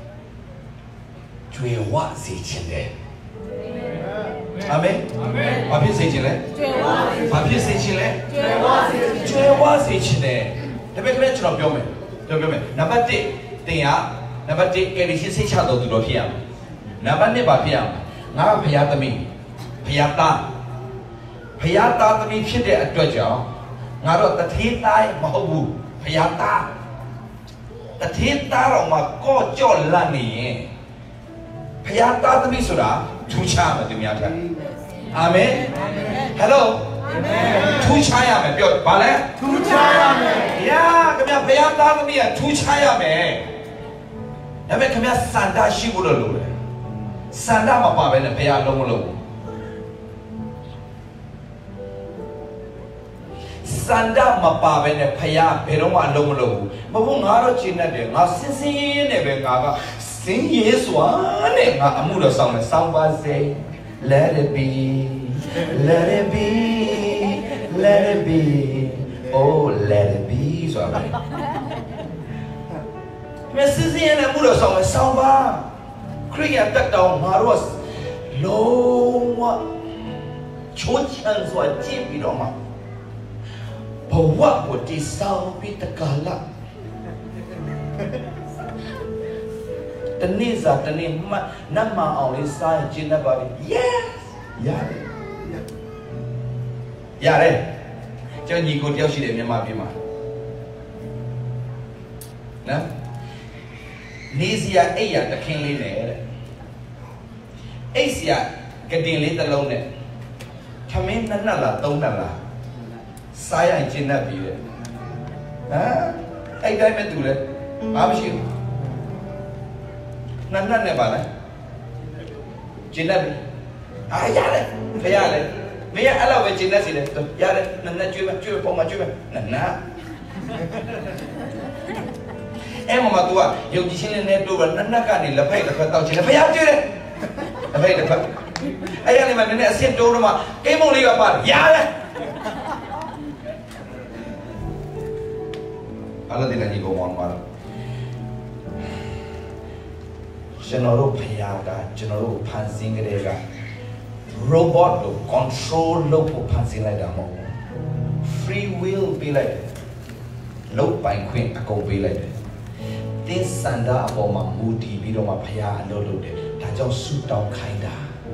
ကျွေဝစေခြင်းတယ်အာမင်အာမင်ဘာဖြစ်စေခြင်းလဲကျွေဝဘာဖြစ်စေခြင်းလဲကျွေဝစေကျွေဝစေခြင်းတယ်ဒါပေမဲ့ကျွန်တော်ပြောမယ်ကျွန်တော်ပြောမယ်နံပါတ်oneတင်ရနံပါတ်oneကယ်ရီရှိစိတ်ချတော်သူတော်ဖြစ်ရမယ်နံပါတ်twoဘာဖြစ်ရမလဲငါဘုရားသမီးဘုရားသားဘုရားသားသမီးဖြစ်တဲ့အတွက်ကြောင့်ငါတို့တထေးသားမဟုတ်ဘူးဘုရားသားတထေးသားတော်မှာကော့ကြော့လန့်နေရင်ဘုရားသားသမီးဆိုတာထူးခြားမယ်သူများထက်အာမင်ဟယ်လိုထူးခြားရမယ်ပြောဘာလဲထူးခြားရမယ်ညာခင်ဗျာဘုရားသားသမီးကထူးခြားရမယ်ဒါပေမဲ့ခင်ဗျာစန္ဒရှိဖို့လို့လိုတယ်စန္ဒမပါဘဲနဲ့ဘုရားလုံးမလုံးစန္ဒမပါဘဲနဲ့ဖယားဘယ်တော့မှအလုံးမလုံးဘူးမဟုတ်ငါတော့ချိန်နဲ့တယ်ငါစင်းစင်းနဲ့ပဲငါကစင်းရဲစွာနဲ့ငါအမှုတော်ဆောင်မယ်စောင်းပါစေ let it be let it be let it be oh let it be ဆိုတာပဲမစင်းစင်းနဲ့အမှုတော်ဆောင်မယ်စောင်းပါခရိယာတက်တောင်ငါတို့လုံးဝချိုးချမ်းစွာကြည့်ပြီးတော့မှဘဝကိုတည်ဆောက်ပြီးတကလာတနေ့စားတနေ့မှနတ်မအောင်လေးစားရင်ကျင်းတတ်ပါပြီ yes ရတယ်ရတယ်ကျွန်ညီကိုတယောက်ရှိတယ်မြန်မာပြည်မှာနော်နေစရာအိပ်ရတခင်းလေးနဲ့တဲ့အိပ်စရာကတင်လေးတစ်လုံးနဲ့ခမင်းနှစ်နှစ်လားသုံးနှစ်လားစားရကျင်းတတ်ပြီတဲ့ဟမ်အဲ့တိုင်းမဲ့သူလဲဘာမှမရှိဘူးနတ်နတ်နဲ့ပါလဲကျင်းတတ်ပြီအားရတယ်ဖရရတယ်မင်းအဲ့လောက်ပဲကျင်းတတ်စီတယ်ရတယ်နတ်နတ်ကျွေးမကျွေးပုံမကျွေးမနတ်နတ်အဲ့မှာ तू ကယုံကြည်ခြင်းနဲ့တိုးတော့နတ်နတ်ကနေလက်ဖိုက်တစ်ဖက်တောက်ခြင်းနဲ့ဖရကျွေးတယ်လက်ဖိုက်တစ်ဖက်အဲ့ရနေမှာနည်းနည်းအဆင့်တိုးတော့မှကိမုံလေးကပါရတယ်Allah din lagi gawang malam. Jenoro payada, jenoro pansing mereka. Robot lo control lo po pansing lagi dah mau. Free will be like. Lo paling queen aku be like. Tin sanda apa mamudi bido ma payah lo lo deh. Dah jauh sutau kaida.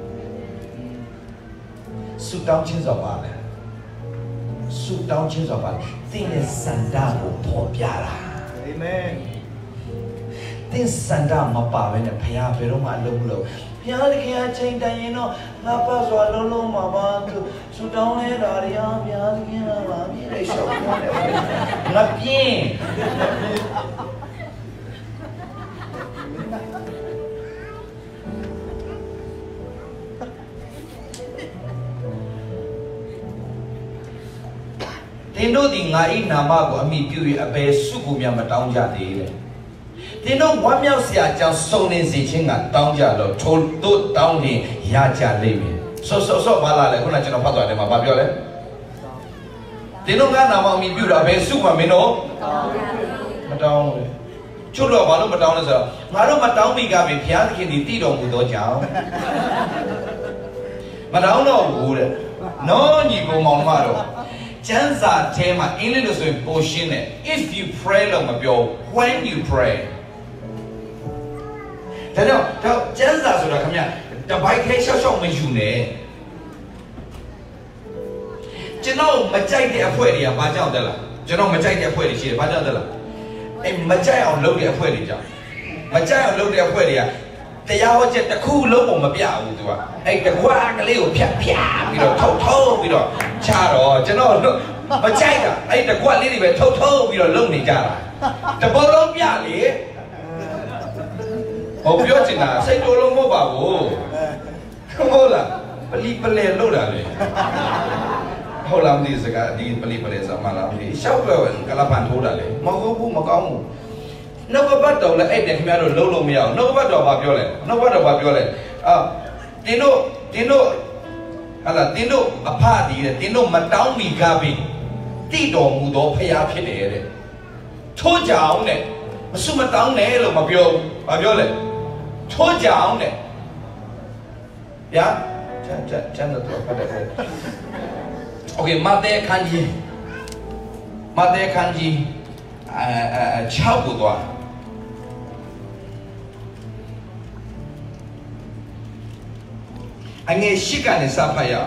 Sutau cinta apa le? Sutau cinta apa? Tin sanda lo po biara. Amen. Tin sanda mapa benda payah bido ma lo lo. Payah lagi cinta ino ngapa soal lo lo mama tu sutau le dari yang payah lagi mama ni shock mana? Ngapain? တင်းတို့ဒီငါဤနာမကိုအမိပြု၍အဘယ်စုကိုများမတောင်းကြသေးလေတင်းတို့ဝမ်းမြောက်စရာကြောင့်စုံနေစေခြင်းကတောင်းကြလို့ထိုတို့တောင်းရင်ရကြလိမ့်မယ်ဆော့ဆော့ဆော့ဘာလာလဲခုနကကျွန်တော်ဖတ်သွားတယ်မှာဘာပြောလဲတင်းတို့ငါနာမအမိပြုတာဘယ်စုမှမင်းတို့မတောင်းဘူးချွတ်တော့ဘာလို့မတောင်းလဲဆိုတော့ငါတို့မတောင်းမိကပဲဘုရားသခင်ဒီတည်တော်မူသောကြောင့်မတောင်းတော့ဘူးတဲ့နော်ညီကောင်မောင်မတို့ကျမ်းစာထဲမှာအင်္ဂလိပ်လိုဆိုရင်ပိုရှင်းတယ် if you pray လို့မပြော when you pray ဒါကြောင့်တော့ကျမ်းစာဆိုတာခင်ဗျတပိုက်ခဲရှောက်ရှောက်မယူနဲ့ကျွန်တော်မကြိုက်တဲ့အဖွဲ့တွေကဘာကြောင့်တက်လားကျွန်တော်မကြိုက်တဲ့အဖွဲ့တွေရှိတယ်ဘာကြောင့်တက်လားအဲမကြိုက်အောင်လုပ်တဲ့အဖွဲ့တွေကြောင့်မကြိုက်အောင်လုပ်တဲ့အဖွဲ့တွေကတရားဟောချက်တစ်ခုလုံးပုံမပြဘူးသူကအဲ့တကွာကလေးကိုဖြတ်ဖြတ်ပြီးတော့ထုတ်ထုတ်ပြီးတော့ချတော့ကျွန်တော်မကြိုက်တာအဲ့တကွာလေးတွေပဲထုတ်ထုတ်ပြီးတော့လုံနေကြတာတပေါ်လုံးပြလေဟောပြောချင်တာစိတ်တော်လုံးမဟုတ်ပါဘူးဟုတ်လားပလီပလဲလို့တာလေဟုတ်လားမသိစကားဒီပလီပလဲစမလားဒီရှောက်ပဲကလပန်ထိုးတာလေမဟုတ်ဘူးမကောင်းဘူးနှုတ်ကပတ်တော်လည်းအဲ့တဲ့ခင်ဗျားတို့လုံးလို့မရအောင်နှုတ်ကပတ်တော်ဘာပြောလဲနှုတ်ကပတ်တော်ဘာပြောလဲအာတင်းတို့တင်းတို့ဟာလာတင်းတို့အဖဒီတဲ့တင်းတို့မတောင်းမီကားပြီးတိတော်မူသောဖရာဖြစ်တယ်တဲ့ထို့ကြောင့်တဲ့မဆုမတောင်းနဲ့လို့မပြောဘာပြောလဲထို့ကြောင့်တဲ့ဗျာချမ်းချမ်းချမ်းတော့ဖတ်တယ်โอเคမာသဲခန်းကြီးမာသဲခန်းကြီးအဲအဲ၆ကိုတော့အငယ်ရှိကနေစဖတ်ရအောင်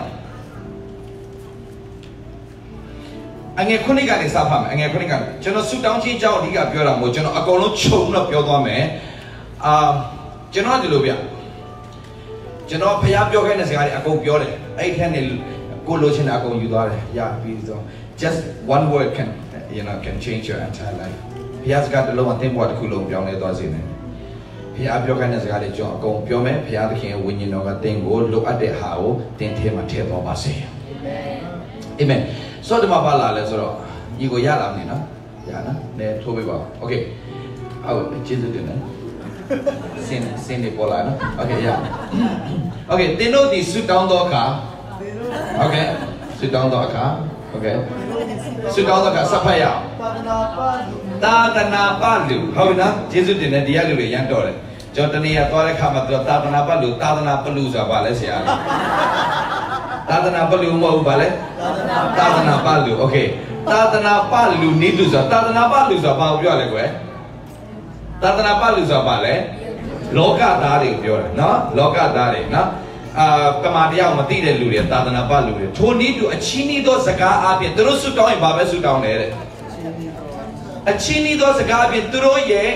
အငယ်ခုနှစ်ကနေစဖတ်မယ်အငယ်ခုနှစ်ကကျွန်တော်ဆူတောင်းခြင်းကြောင့်အဓိကပြောတာမဟုတ်ကျွန်တော်အကုန်လုံးခြုံတော့ပြောသွားမယ်အာကျွန်တော်ဒီလိုဗျကျွန်တော်ဖျားပြောခဲ့တဲ့စကားတွေအကုန်ပြောတယ်အဲ့ထက်နေကိုလိုချင်တာအကုန်ယူသွားတယ်ရပြီးတော့ just one word can you know can change your entire life ဘုရားစကားတစ်လုံးအသင်ဘဝတစ်ခုလုံးပြောင်းလဲသွားစေတယ်ဘုရားပြောခိုင်းတဲ့စကားတွေကျွန်တော်အကုန်ပြောမယ်ဘုရားသခင်ရဲ့ဝိညာဉ်တော်ကသင်ကိုလိုအပ်တဲ့ဟာကိုသင်ထဲမှာထည့်သွားပါစေအာမင်ဆိုတော့ဒီမှာပါလာလဲဆိုတော့ညီကိုရလာမနေနော်ရနော်နဲထိုးပေးပါโอเคဟုတ်ကျေးဇူးတင်တယ်စင်စင်နေပေါ်လာနော်โอเคရโอเคသင်တို့ဒီဆုတောင်းသောအခါโอเคဆုတောင်းသောအခါโอเคဆုတောင်းသောအခါစဖတ်ရအောင်သာသနာပလူဟုတ်ပြီနော်ကျေးဇူးတင်တယ်တရားလူတွေရမ်းတော်တယ်ကျွန်တော်တနေ့ကသွားတဲ့ခါမှာသူသာသနာပလူသာသနာပလူဆိုတာဘာလဲဆရာသာသနာပလူမဟုတ်ဘာလဲသာသနာပလူโอเคသာသနာပလူနိတုဆိုတာသာသနာပလူဆိုတာဘာကိုပြောလဲကွယ်သာသနာပလူဆိုတာဘာလဲလောကသားတွေကိုပြောတယ်နော်လောကသားတွေနော်အာကမာတရားမသိတဲ့လူတွေသာသနာပလူတွေထိုနည်းတူအချင်းဤသောစကားအပြင်သူတို့ဆုတောင်းရင်ဘာပဲဆုတောင်းတယ်တဲ့အချင်းဤသောစကားအပြင်သူတို့ရဲ့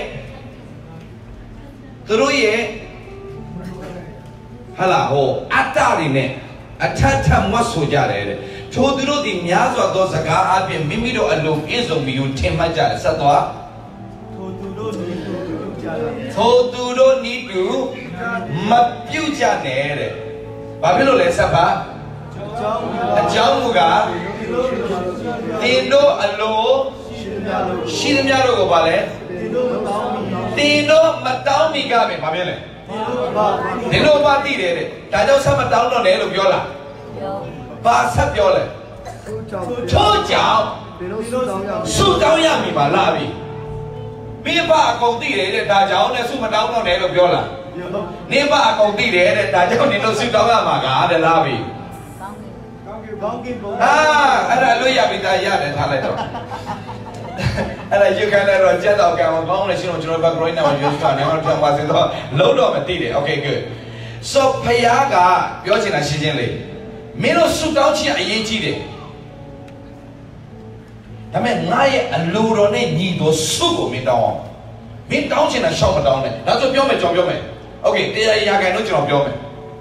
သူတို့ရဲ့ဟာလာဟောအတ္တတွေနဲ့အထက်ထပ်မွတ်ဆိုကြတယ်တဲ့ထိုသူတို့ဒီများစွာသောစကားအပြင်မိမိတို့အလုံးပြည့်စုံပြီးထင်မှတ်ကြတယ်ဆက်သွားထိုသူတို့ဤသူထိုသူတို့ဤသူမပြုတ်ကြနဲ့တဲ့ဘာဖြစ်လို့လဲဆက်ပါအကြောင်းမူကားတင်တို့အလိုရှိသမျှတို့ကိုပါလဲတင်တို့မတောင်းမိကပဲဘာဖြစ်လဲတင်တို့ဘာသိတယ်တဲ့ဒါကြောင့်ဆက်မတောင်းတော့နဲ့လို့ပြောလားဘာဆက်ပြောလဲထို့ကြောင့်ဆုတောင်းရမည်ပါလားပြီမိဘအကုန်သိတယ်တဲ့ဒါကြောင့်လည်းဆုမတောင်းတော့နဲ့လို့ပြောလားနေဘအကုန်သိတယ်တဲ့ဒါကြောင့်နင်တို့ဆုတောင်းရမှာကတဲ့လားပြီကောင်းကင်ဘုံအာအဲ့ဒါလို့ရပြီသားရတယ်ထားလိုက်တော့အဲ့ဒါယူခံလိုက်တော့ကြက်တော့ကံကောင်းတယ်ရှင်တို့ကျွန်တော်ဘက်ဂရိုင်းနဲ့ယူထားတယ်ဟောပြန်ပါစေတော့လုံးတော့မသိတယ် okay good so ဖယားကပြောချင်တာရှင်းချင်းလေးမင်းတို့ဆုတောင်းခြင်းအရေးကြီးတယ်ဒါပေမဲ့ငါရဲ့အလိုတော်နဲ့ညီတော်ဆုကိုမင်းတောင်းအောင်မင်းတောင်းချင်တာရှောက်မတောင်းနဲ့ဒါဆိုပြောမယ်ကျွန်တော်ပြောမယ်โอเคတရားရာခိုင်တော့ကျွန်တော်ပြောမယ်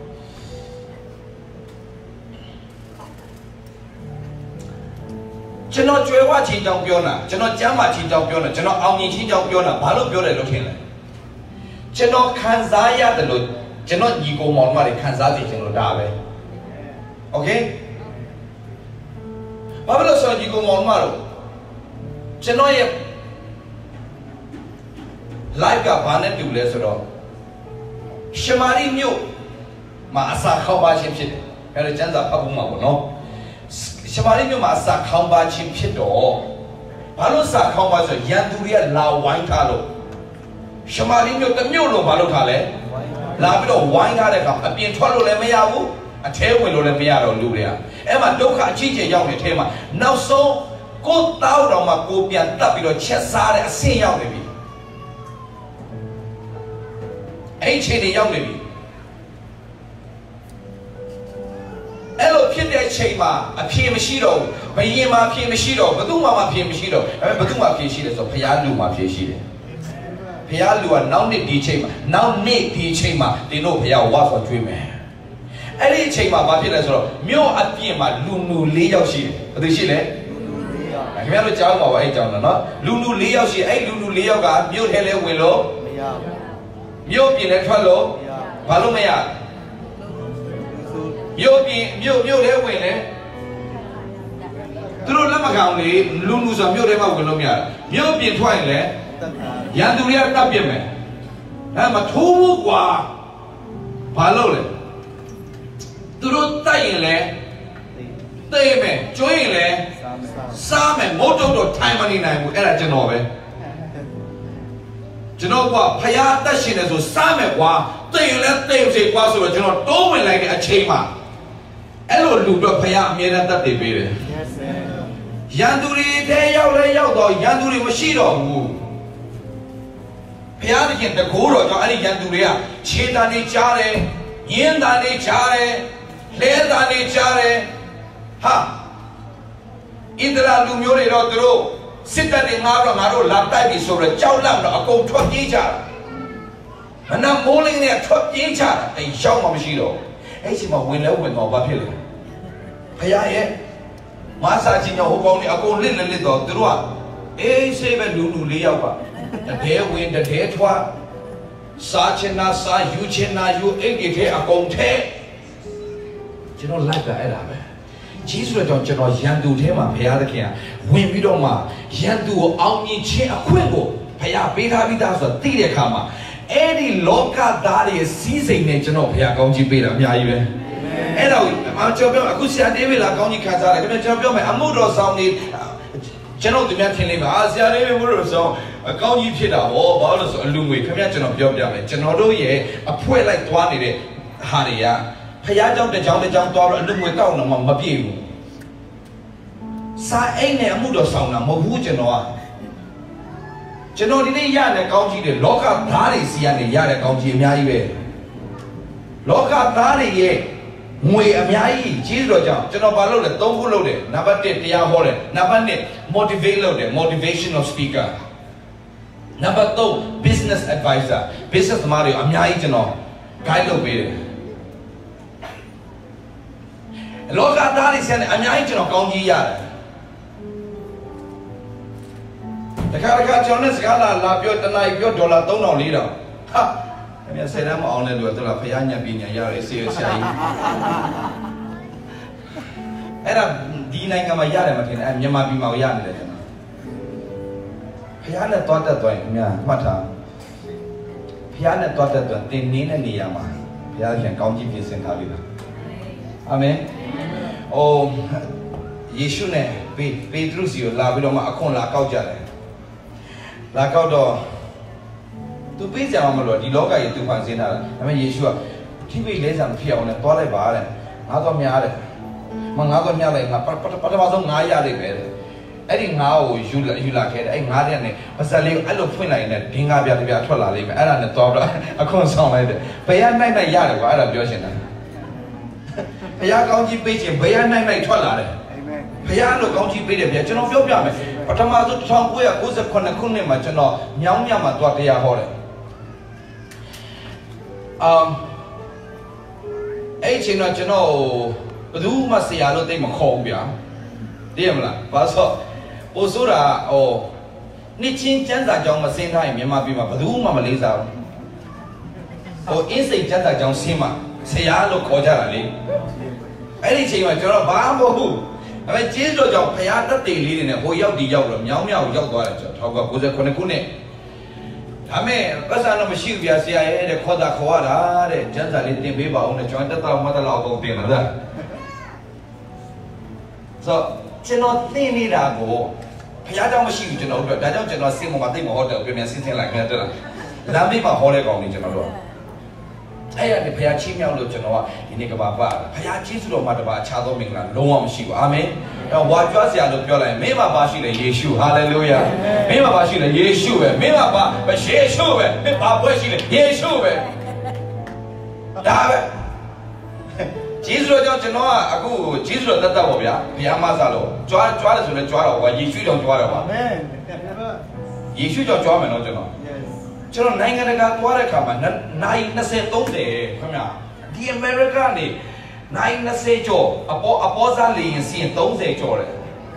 ကျွန်တော်ကြွယ်ဝချင်းကြောင်ပြောတာကျွန်တော်ကျမ်းမာချင်းကြောင်ပြောတာကျွန်တော်အောင်မြင်ချင်းကြောင်ပြောတာဘာလို့ပြောတယ်လို့ထင်လဲကျွန်တော်ခံစားရတယ်လို့ကျွန်တော်ညီကိုမောင်မတွေခံစားစီကျွန်တော်ဒါပဲโอเคဘာဘာဖြစ်လို့ဆိုဒီကောင်မောင်မတို့ကျွန်တော်ရဲ့ live ကဘာနဲ့တူလဲဆိုတော့ရှမာရိမြို့မှာအစာခေါင်းပါခြင်းဖြစ်တယ်အဲ့ဒါကျမ်းစာဖတ်ဖို့မှာပေါ့နော်ရှမာရိမြို့မှာအစာခေါင်းပါခြင်းဖြစ်တော့ဘာလို့စာခေါင်းပါဆိုရန်သူတွေကလာဝိုင်းထားလို့ရှမာရိမြို့တစ်မြို့လုံးဘာလို့ထားလဲလာပြီးတော့ဝိုင်းထားတဲ့အခါအပြင်ထွက်လို့လည်းမရဘူးအထဲဝင်လို့လည်းမရတော့လူတွေကအဲ့မှာဒုက္ခအကြီးကျယ်ရောက်နေတဲ့အထဲမှာနောက်ဆုံးကိုယ်တောက်တော်မှာကိုပြန်တက်ပြီးတော့ချက်စားတဲ့အဆင့်ရောက်နေပြီအဲ့ဒီချိန်တွေရောက်နေပြီအဲ့လိုဖြစ်တဲ့အချိန်မှာအဖြေမရှိတော့ဘူးဘယင်မှာအဖြေမရှိတော့ဘယ်သူမှမအဖြေမရှိတော့အဲ့ဘယ်သူမှအဖြေရှိတယ်ဆိုဘုရားလူမှာအဖြေရှိတယ်ဘုရားလူကနောက်နေ့ဒီချိန်မှာနောက်နေ့ဒီချိန်မှာတင်တို့ဘုရားဝါဆိုကျွေးမယ်အဲ့ဒီအချိန်မှာဘာဖြစ်လဲဆိုတော့မြို့အပြင်မှာလူလူ၄ယောက်ရှိတယ်ဘယ်သူရှိလဲခင်ဗျားတို့ကြားမှာပါအဲ့ကြောင်းနော်လူလူ၄ယောက်ရှိအဲ့လူလူ၄ယောက်ကမြို့ထဲလဲဝင်လို့မရဘူးမြို့ပြင်လဲထွက်လို့ဘာလို့မရမြို့ပြင်မြို့မြို့ထဲဝင်လဲသူတို့လက်မကောင်လေလူလူဆိုမြို့ထဲမှာဝင်လို့မရမြို့ပြင်ထွက်ရင်လဲရန်သူတွေကတပ်ပြစ်မယ်အဲမထိုးဘူးကွာဘာလို့လဲသူတို့တိုက်ရင်လဲသိမယ်ကျွေးရင်လဲစားမယ်မဟုတ်တော့ထိုင်မနေနိုင်ဘူးအဲ့ဒါကျွန်တော်ပဲကျွန်တော်ကဖယားတက်ရှင်တယ်ဆိုစားမယ်ကွာသိရင်လဲသိစေကွာဆိုတော့ကျွန်တော်တိုးဝင်လိုက်တဲ့အချိန်မှာအဲ့လိုလူတော့ဖယားအမြဲတမ်းတက်တည်ပေးတယ်ရန်သူတွေထဲရောက်လဲရောက်တော့ရန်သူတွေမရှိတော့ဘူးဘုရားသခင်တကိုးတော်ကြောင့်အဲ့ဒီရန်သူတွေကခြေတန်တွေကြားတယ်ညင်းတန်တွေကြားတယ်လဲတန်တွေကြားတယ်ဟာဣသရေလလူမျိုးတွေတော့သူတို့စစ်တပ်တွေငါတော့ငါတို့လာတိုက်ပြီဆိုတော့ကြောက်လန့်တော့အကုန်ထွက်ပြေးကြတာမနက်မိုးလင်းနဲ့ထွက်ပြေးကြတာအဲ့ရောက်မှမရှိတော့အဲ့ချိန်မှာဝင်လဲဝင်တော့ဘာဖြစ်လဲဘုရားရဲ့မဆာကြီးညဟိုကောင်းနေအကုန်လစ်လစ်လစ်တော့သူတို့ကအေးဆေးပဲလူလူလေးယောက်ကတထဲဝင်တထဲထွက်စားချင်တာစားယူချင်တာယူအိတ်တွေထဲအကုန်ထဲကျွန်တော်လိုက်တာအဲ့ဒါပဲကြီးဆိုတော့ကျွန်တော်ရန်သူထဲမှာဘုရားသခင်ကဝင်ပြီးတော့မှရန်သူကိုအောင်မြင်ခြင်းအခွင့်ကိုဘုရားပေးထားပြီးသားဆိုတော့သိတဲ့အခါမှာအဲ့ဒီလောကသားတွေစီးစိမ်နဲ့ကျွန်တော်ဘုရားကောင်းကြီးပေးတာအများကြီးပဲအဲ့တော့ကျွန်တော်ပြောအခုဆရာတေးဝေလာကောင်းကြီးခံစားတယ်ကျွန်တော်ပြောမယ်အမှုတော်ဆောင်နေကျွန်တော်တို့များထင်လိမ့်မယ်အာဆရာလေးမျိုးလို့ဆိုအကောင်းကြီးဖြစ်တာဟောဘာလို့လဲဆိုအလူငွေခင်ဗျာကျွန်တော်ပြောပြမယ်ကျွန်တော်တို့ရဲ့အဖွဲလိုက်သွားနေတဲ့ဟာတွေကဖះเจ้าတစ်ကြောင်တစ်ကြောင်သွားတော့အလူငွေတောက်တော့မှမပြည့်ဘူးစာအိမ်နဲ့အမှုတော်ဆောင်တာမဟုတ်ဘူးကျွန်တော်ကကျွန်တော်ဒီနေ့ရတဲ့ကောင်းကြီးတွေလောကသားတွေစီကနေရတဲ့ကောင်းကြီးအများကြီးပဲလောကသားတွေရဲ့ငွေအများကြီးကြီးတော့ကြောင့်ကျွန်တော်ဘာလုပ်လဲသုံးခုလုပ်တယ်နံပါတ်တစ်တရားဟောတယ်နံပါတ်နှစ် motivate လုပ်တယ် motivational speaker နံပါတ်သုံး business advisor business သမားတွေအများကြီးကျွန်တော် guide လုပ်ပေးတယ်လောကသားတွေဆက်နေအများကြီးကျွန်တော်ကောင်းကြီးရတယ်တခါတခါကျွန်တော်နဲ့စကားလာလာပြောတနားပြောဒေါ်လာသုံးထောင်လေးတောင်ဟာအမေဆယ်တန်းမအောင်တဲ့လူကသူကဖျားညက်ပညာရတယ်ဆေးရဆရာကြီးအဲ့ဒါဒီနိုင်ငံမှာရတယ်မထင်နဲ့မြန်မာပြည်မှာရနေတယ်ကျွန်တော်ဖျားနဲ့တွားတက်သွားရင်ခင်ဗျာမှတ်ထားဖျားနဲ့တွားတက်သွားတင်နေတဲ့နေရာမှာဖျားပြန်ကောင်းကြီးပြင်ဆင်ထားပြီလားအာမင်အိုယေရှုနဲ့ပေပေတရုစီကိုလာပြီးတော့မှအခွန်လာကောက်ကြတယ်လာကောက်တော့သူပေးကြအောင်မလို့ဒီလောကကြီးသူဖန်ဆင်းတာဒါပေမဲ့ယေရှုကထိပိလဲစားမဖြစ်အောင်နဲ့တွားလိုက်ပါတဲ့ငါတော့များတယ်မငါတော့များလိုက်ငါပထမဆုံးငါရလိုက်ပဲအဲ့ဒီငါကိုယူလာယူလာခဲ့တယ်အဲ့ငါတဲ့နဲ့ပါစလေးကိုအဲ့လိုဖွင့်လိုက်ရင်ဒင်းငါပြတပြထွက်လာလိမ့်မယ်အဲ့ဒါနဲ့တွားတော့အခွန်ဆောင်လိုက်တယ်ဘယ်ရနိုင်နိုင်ရတယ်ကွာအဲ့ဒါပြောရှင်တယ်ဘုရားကောင်းကြီးပေးခြင်းဘယ်ရနိုင်နိုင်ထွက်လာတယ်ဘုရားလို့ကောင်းကြီးပေးတယ်ဗျာကျွန်တော်ပြောပြမယ်ပထမဆုံး၁၉၉၇ခုနှစ်မှာကျွန်တော်မြောင်းမြမှာတွားတရားဟောတယ်အမ်အဲ့ချိန်တော့ကျွန်တော်ဘယ်သူမှဆရာလို့သိမခေါ်ဘူးဗျာသိရမလားဘာလို့ပို့ဆိုတာဟိုနှစ်ချင်းကျမ်းစာကြောင်းမစင်းထားရင်မြန်မာပြည်မှာဘယ်သူမှမလေးစားဘူးဟိုအင်းစိတ်ကျမ်းစာကြောင်းစင်းမှာဆရာလို့ခေါ်ကြတာလေအဲ့ဒီချိန်မှာကျွန်တော်ဘာမှမဟုတ်ဘူးအဒါပေမဲ့ကျေးဇူးတော်ကြောင့်ဘုရားတက်တည်လေးတွေနဲ့ဟိုရောက်ဒီရောက်တော့မြောင်းမြောက်ရောက်သွားတယ်ကျွန်တော်၁၉၉ခုနှစ်ဒါမဲ့ပတ်စံတော့မရှိဘူးဗျာဆရာရဲ့တဲ့ခေါ်တာခေါ်ရတာတဲ့ကျန်းစာလေးတင်ပေးပါဦးနဲ့ကျွန်တော်တက်တော့မတ်တော့အောင်တင်လာတာဆိုကျွန်တော်သိနေတာကိုဘုရားကြောင့်မရှိဘူးကျွန်တော်တို့ဒါကြောင့်ကျွန်တော်စင်ပေါ်မှာသိမဟုတ်တယ်ပြန်ပြန်ဆင်းဆင်းလိုက်ခဲ့တယ်လားလမ်းမေးမှာဟောတဲ့ကောင်လေးကျွန်တော်တို့အဲ့ရတဲ့ဘုရားချီးမြှောက်လို့ကျွန်တော်ကဒီနေ့ကဘာပါဘုရားကျေးဇူးတော်မှာတပါအခြားသောမင်္ဂလာလုံးဝမရှိဘူးအာမင်အဲ့ဝါကြွားစရာလို့ပြောလိုက်မင်းမှာပါရှိတယ်ယေရှုဟာလေလုယာမင်းမှာပါရှိတယ်ယေရှုပဲမင်းမှာပါယေရှုပဲမင်းဘာပွဲရှိလဲယေရှုပဲဒါပဲကျေးဇူးတော်ကြောင့်ကျွန်တော်ကအခုကျေးဇူးတော်တတ်တတ်ပါဗျာဘုရားမဆာလို့ကြွားကြွားတယ်ဆိုလည်းကြွားတော့ဝါယေရှုကြောင့်ကြွားတယ်ပါအာမင်ယေရှုကြောင့်ကြွားမယ်နော်ကျွန်တော်ကျွန်တော်နိုင်ငံတကာသွားတဲ့အခါမှာနိုင်၂၀ ၃၀ခင်ဗျာဒီအမေရိကန်နေနိုင်၂၀ကျော်အပေါ်အပေါ်စားလေရင်စီရင်၃၀ကျော်တယ်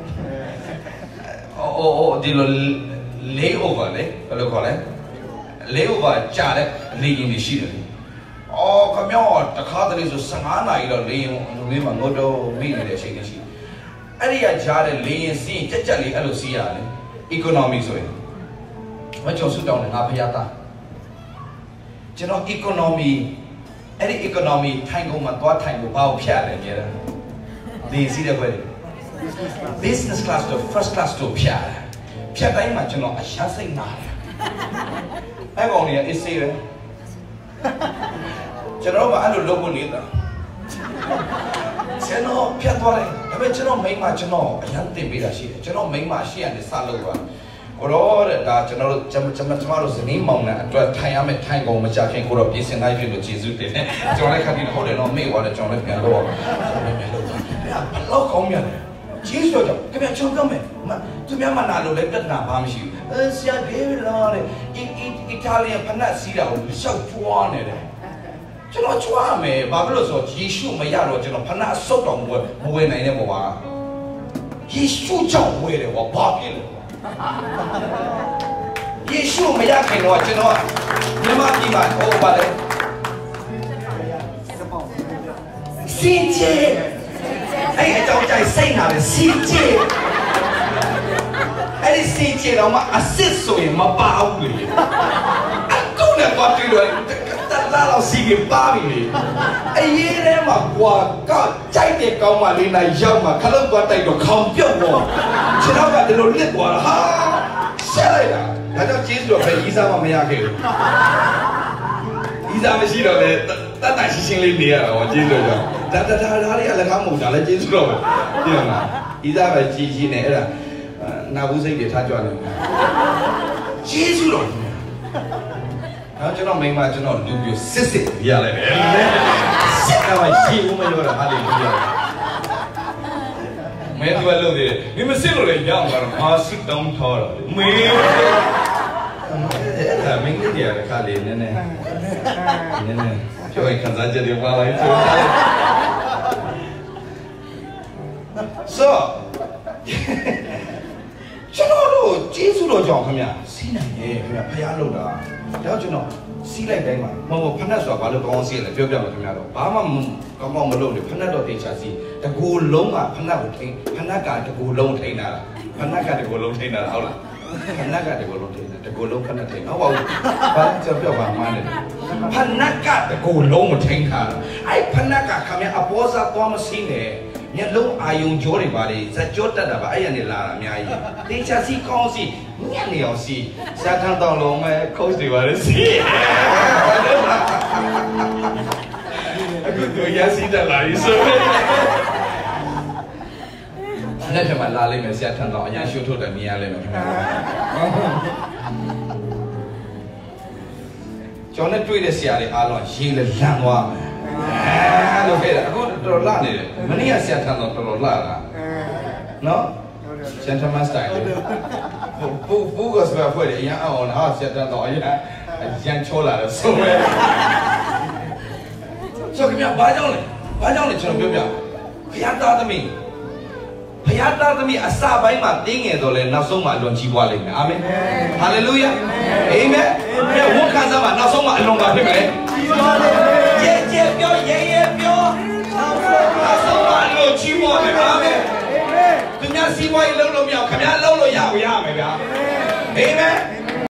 အိုးအိုးဒီလိုလေအိုဗာလေဘယ်လိုခေါ်လဲလေအိုဗာကြားတဲ့လေရင်တွေရှိတယ်အော်ခင်ဗျာတခါတလေဆို၁၅နာရီတော့လေရင်လူလေးမှာငိုတော့မိနေတဲ့အချိန်ရှိအဲ့ဒီကကြားတဲ့လေရင်စီရင်ကြက်ကြက်လေးအဲ့လိုစီးရတယ် economy ဆိုရင်မကျော်စုတောင်းတယ်ငါဖျားသားကျွန်တော် economy အဲ့ဒီ economy ထိုင်ကုန်မှာသွားထိုင်ကိုဘာကိုဖြတ်လဲကြတယ်ဒီစီးတဲ့ဘက် business class တို့ first class တို့ဖြတ်ဖြတ်တိုင်းမှာကျွန်တော်အရှာစိတ်နာတယ်အဲ့ကောင်တွေက essay ပဲကျွန်တော်ကအဲ့လိုလုပ်ဖို့နေတာကျွန်တော်ဖြတ်သွားတယ်ဒါပေမဲ့ကျွန်တော်မိန်းမကျွန်တော်အရန်တင်ပေးတာရှိတယ်ကျွန်တော်မိန်းမရှိရတဲ့စလုပ်သွားကိုရောတဲ့ဒါကျွန်တော်တို့ကျွန်တော်ကျွန်တော်တို့ဇနီးမောင်နှံအတွက်ထိုင်ရမယ်ထိုင်ကုန်မချခင်ကိုရောပြင်ဆင်လိုက်ပြီလို့ကျေးဇူးတင်တယ်ကျွန်တော်လည်းခက်ပြီးဟိုတယ်တော့မေ့သွားတယ်ကျွန်တော်လည်းပြန်တော့ပြန်လို့ဘလောက်ကောင်းမြတ်တယ်ကျေးဇူးတော်ကြောင့်ကြည့်ချုံပြောမယ်သူများမနာလို့လည်းပြဿနာဘာမှမရှိဘူးအဲဆရာဒေးဗစ်လာတဲ့အီအီတာလီယန်ဖနက်စီးတာကိုရှောက်ကြွားနေတယ်ကျွန်တော်ကြွားမယ်ဘာဖြစ်လို့ဆိုယေရှုမရတော့ကျွန်တော်ဖနက်အဆုတ်တော်မဝယ်မဝယ်နိုင်တဲ့ဘဝယေရှုကြောင့်ဝယ်တယ်ဟောဘာဖြစ်လဲယေရှုမရခင်တော့ကျွန်တော်မြမပြည်မှာဟောပါလေစီချေအဲ့အကြောင်းကြိုက်စိတ်နာတယ်စီချေအဲ့ဒီစီချေတော့မှအစ်စ်ဆိုရင်မပါဘူးလေအခုနဲ့ပတ်ပြီးတော့တလားတော့စီကပါပြီလေအရေးထဲမှာကွာကောက်ကြိုက်တဲ့ကောင်းမလေးနိုင်ရောက်မှာခလုတ်သွားတိုက်တော့ခေါင်ပြုတ်တော့ခြေထောက်ကဒီလိုလစ်သွားတာဟာဆက်လိုက်တာဒါကြောင့်ကျေးဇူးတော်ပဲဤစားမမရခဲ့ဘူးဤစားမရှိတော့လေတတ်တရှင်းရှင်းလေးနေရတာဟောကျေးဇူးတော်ဒါဒါဒါဒါလေးကလည်းကောင်းမဟုတ်တာလည်းကျေးဇူးတော်ပဲသိရမလားဤစားပဲကြည်ကြီးနေအဲ့ဒါနာဘူးစိတ်တွေထားကြွနေကျေးဇူးတော်နော်ကျွန်တော်မိန်းမကျွန်တော်လူပြစစ်စစ်ရလိုက်တယ်စစ်တော့ရှိဦးမလို့တော့ဟာလေလူရမဲသူကလို့တယ်မင်းမစစ်လို့လေရအောင်ကတော့မာစစ်တောင်းထားတာမေးအဲ့ဒါမင်းကြီးရတဲ့ခါလေးနည်းနည်းနည်းနည်းပြောရင်ခံစားချက်တွေပါလိုက်ဆိုဆိုကျွန်တော်တို့ကျေးဇူးတော်ကြောင့်ခင်ဗျစီးနိုင်ရဲ့ခင်ဗျဖျားလို့တာတော့ကျွန်တော်စီးလိုက်တိုင်းမှာမဟုတ်ဘူးဖက်နဲ့ဆိုတာဘာလို့ကောင်းစီးလဲပြောပြမယ်ခင်ဗျာတော့ဘာမှကောင်းကောင်းမလုပ်နဲ့ဖက်နဲ့တော့တေချာစီးတကူလုံးကဖက်နဲ့ကိုထိန်းဖက်နဲ့ကတကူလုံးထိန်းတာဖက်နဲ့ကတကူလုံးထိန်းတာဟုတ်လားဖက်နဲ့ကတကူလုံးထိန်းတာတကူလုံးဖက်နဲ့ထိန်းဟုတ်ပါဘူးဘာကြောက်ပြောပါမှန်းတယ်ဖက်နဲ့ကတကူလုံးမထိန်းတာအဲ့ဖက်နဲ့ကခင်ဗျာအပေါ်စားသွားမစီးနဲ့မျက်လုံးအာယုံကြောတွေပါလေဇက်ကြောတက်တာပါအဲ့ရနေလာတာအများကြီးတေချာစီကောင်းစီညက်နေအောင်စီစာထမ်းတောင်းလုံးမဲ့ coach တွေပါလေစီအခုတို့ရစီတက်လာပြီဆိုအဲ့ဒါမှလာလိမ့်မယ်ဆရာထမ်းတောင်းအရင်ရှုထုတ်တယ်မြင်ရလိမ့်မယ်ခင်ဗျာကျောင်းနဲ့တွေ့တဲ့ဆရာတွေအားလုံးရေးလဲလန့်သွားမယ်အဲ့လိုခဲ့တာအခုတော်တော်လှနေတယ်မနေ့ကဆရာထမ်းတော့တော်တော်လှတာနော်ဆရာထမ်းမစတိုင်ပူပူကစပါဖွဲ့တယ်အရင်အောင်ဟာဆရာထမ်းတော့အရင်ရန်ချောလာတယ်ဆိုပဲဆိုခင်ဗျာဘာကြောင့်လဲဘာကြောင့်လဲကျွန်တော်ပြောပြဘုရားသားသမီးဘုရားသားသမီးအစပိုင်းမှာတင်းငယ်တော့လဲနောက်ဆုံးမှာအလွန်ကြီးပွားလိမ့်မယ်အာမင်ဟာလေလုယာအာမင်ဘုရားဝန်ခံစားမှာနောက်ဆုံးမှာအလွန်ပါဖြစ်မယ်ကြီးပွားလိမ့်မယ်ကျေကျေပြောရဲရဲပြောနောက်ဆုံးမှာအလွန်ကြီးပွားမယ်အာမင်စီးပွားရေးလုပ်လို့မရခမရလုပ်လို့ရဘူးရမယ်ဗျာအာမင်